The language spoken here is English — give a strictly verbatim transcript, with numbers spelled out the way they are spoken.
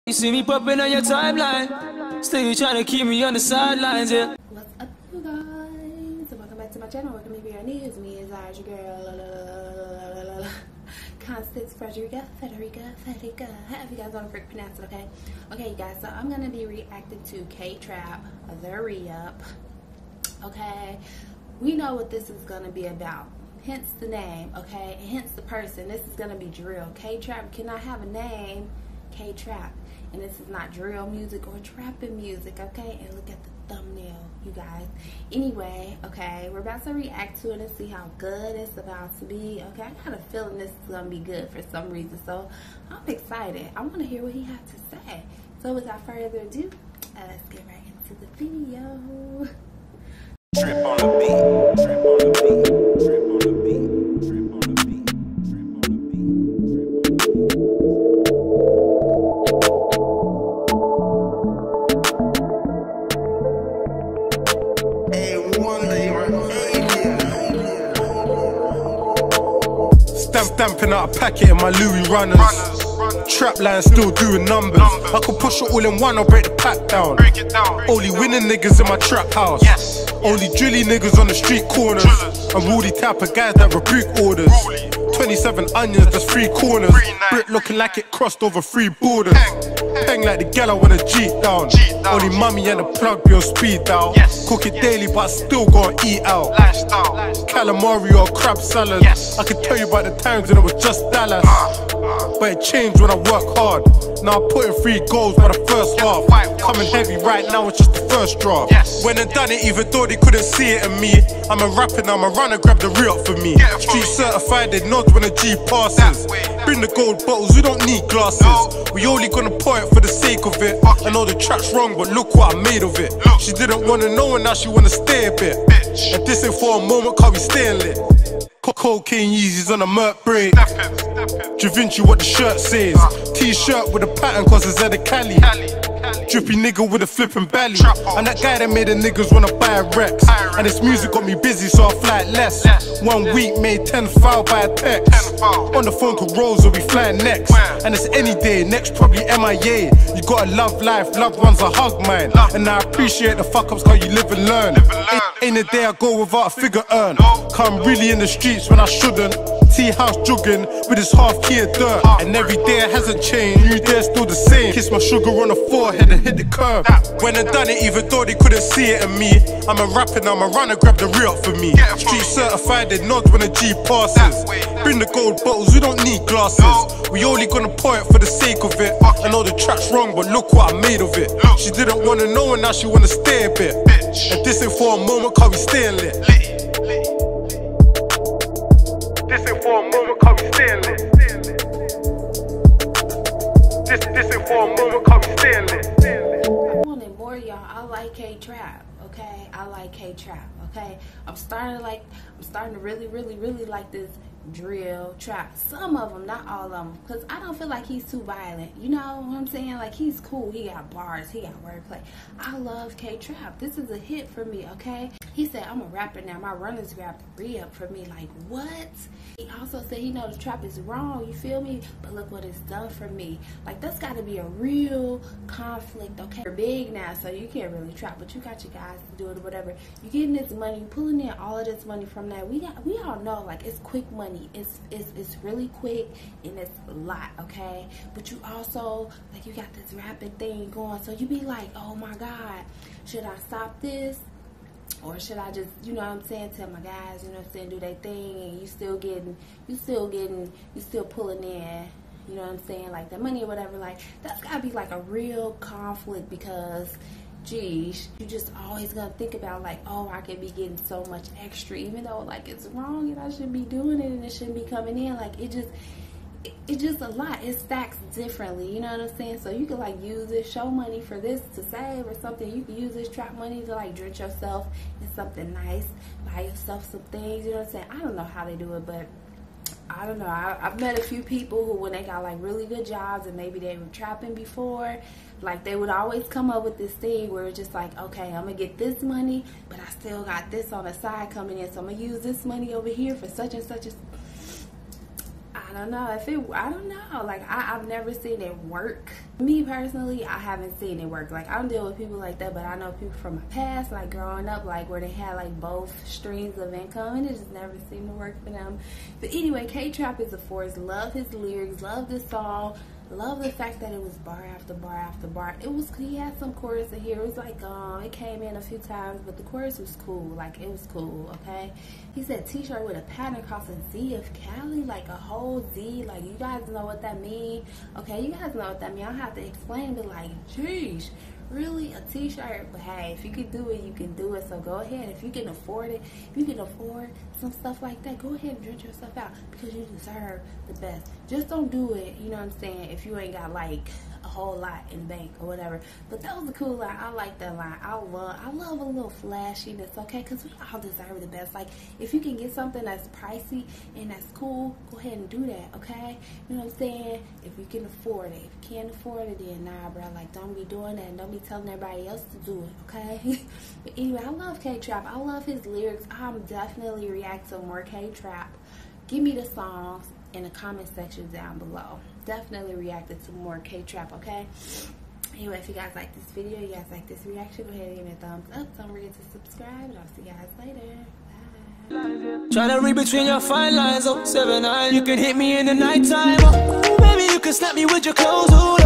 You see me popping on your timeline, still you trying to keep me on the sidelines, yeah. What's up, you guys? Welcome back to my channel. Welcome to your news. Me is our girl, Constance Frederica, Federica, Federica. However you guys want to pronounce it, okay? Okay, you guys. So I'm gonna be reacting to K-Trap, the re-up. Okay, we know what this is gonna be about. Hence the name, okay? And hence the person. This is gonna be drill. K-Trap cannot have a name. K-Trap. And this is not drill music or trapping music, okay? And look at the thumbnail, you guys. Anyway, okay, we're about to react to it and see how good it's about to be, okay? I got a feeling this is gonna be good for some reason, so I'm excited. I want to hear what he has to say. So without further ado, uh, let's get right into the video. Trip on the beat, trip on the beat, trip on the beat, trip on the beat, trip on the beat, trip on the beat. Stamp stamping out a packet in my Louis runners. Trap line still doing numbers. I could push it all in one or break the pack down. Only winning niggas in my trap house. Only drilly niggas on the street corners. And Rudy type of guys that rebuke orders. twenty-seven onions, that's three corners. Brick looking like it crossed over three borders. Peng like the gal I wanna Jeep down. Only mummy and the plug be on speed down. Cook it daily but still gotta eat out. Calamari or crab salad. I can tell you about the times when it was just Dallas. But it changed when I work hard. Now I'm putting three goals by the first half. Coming heavy right now, it's just the first draft. When I done it, even though they couldn't see it in me. I'm a rapper now, I'm a runner, grab the re-up for me. Street certified, they nod when a G passes. Bring the gold bottles, we don't need glasses. We only gonna pour it for the sake of it. I know the trap's wrong, but look what I made of it. She didn't wanna know and now she wanna stay a bit. And this ain't for a moment, cause we staying lit. Cocaine Yeezys on a Merc break. Da Vinci what the shirt says. T-shirt with a pattern cause it's at the Cali. Drippy nigga with a flippin' belly. And that guy that made the niggas wanna buy a Rex. And this music got me busy so I fly it less. One week made ten foul by a text. On the phone to Rose or we flying next. And it's any day, next probably M I A. You gotta love life, loved ones are hug mine. And I appreciate the fuck ups cause you live and learn. Ain't, ain't a day I go without a figure earn. Come really in the streets when I shouldn't. T-house jugging with his half key of dirt. And every day it hasn't changed, new day still the same. Kiss my sugar on the forehead and hit the curb. When I done it, even though they couldn't see it in me. I'm a rapper now, I'm a runner, grab the re-up for me. Street certified, they nod when a G passes. Bring the gold bottles, we don't need glasses. We only gonna pour it for the sake of it. I know the trap's wrong, but look what I made of it. She didn't wanna know and now she wanna stay a bit. And this ain't for a moment, cause we staying lit. This ain't for a moment, cause we staying lit. This, this ain't for a moment, cause we staying lit. I wanted more, y'all. I like K-Trap, okay? I like K-Trap, okay? I'm starting to like, I'm starting to really, really, really like this drill trap. Some of them, not all of them, because I don't feel like he's too violent. You know what I'm saying? Like, he's cool. He got bars. He got wordplay. I love K-Trap. This is a hit for me, okay? He said, I'm a rapper now. My runners grab re-up for me. Like, what? He also said he knows the trap is wrong. You feel me? But look what it's done for me. Like, that's got to be a real conflict, okay? You're big now, so you can't really trap, but you got your guys to do it or whatever. You're getting this money, pulling in all of this money from that. We got, we all know, like, it's quick money. It's, it's, it's really quick and it's a lot, okay? But you also, like, you got this rapping thing going, so you be like, oh my God, should I stop this? Or should I just, you know what I'm saying, tell my guys, you know what I'm saying, do their thing, and you still getting, you still getting, you still pulling in, you know what I'm saying, like that money or whatever. Like, that's gotta be like a real conflict because, geez, you just always gonna think about like, oh, I could be getting so much extra, even though like it's wrong and I shouldn't be doing it and it shouldn't be coming in. Like, it just, it, it's just a lot. It stacks differently, you know what I'm saying? So you could like use this show money for this to save or something. You can use this trap money to like drench yourself in something nice, buy yourself some things, you know what I'm saying? I don't know how they do it, but I don't know. I, I've met a few people who, when they got like really good jobs and maybe they were trapping before, like they would always come up with this thing where it's just like, okay, I'm gonna get this money, but I still got this on the side coming in, so I'm gonna use this money over here for such and such a. I I don't know if it, I don't know. Like, I, I've never seen it work. Me personally, I haven't seen it work. Like, I don't deal with people like that, but I know people from my past, like growing up, like where they had like both streams of income, and it just never seemed to work for them. But anyway, K-Trap is a force. Love his lyrics, love this song. Love the fact that it was bar after bar after bar. It was, he had some chorus in here. It was like, um, it came in a few times, but the chorus was cool. Like, it was cool, okay? He said t-shirt with a pattern across a Z of Cali, like a whole Z. Like, you guys know what that mean. Okay, you guys know what that mean. I don't have to explain, but like, geez, really, a t-shirt? But hey, if you can do it, you can do it. So go ahead. If you can afford it, if you can afford some stuff like that, go ahead and drink yourself out, because you deserve the best. Just don't do it, you know what I'm saying, if you ain't got like a whole lot in the bank or whatever. But that was a cool line. I like that line. I love I love a little flashiness, okay? Because we all deserve the best. Like, if you can get something that's pricey and that's cool, go ahead and do that, okay? You know what I'm saying? If you can afford it. If you can't afford it, then nah, bro. Like, don't be doing that and don't be telling everybody else to do it, okay? But anyway, I love K-Trap. I love his lyrics. I'm definitely react to more K-Trap. Give me the songs in the comment section down below. Definitely reacted to more K-Trap, okay? Anyway, if you guys like this video, you guys like this reaction, go ahead and give me a thumbs up. Don't forget to subscribe, and I'll see you guys later. Bye. Tryna read between your fine lines, oh, seven, nine. You can hit me in the nighttime, oh, ooh, baby, you can snap me with your clothes, ooh.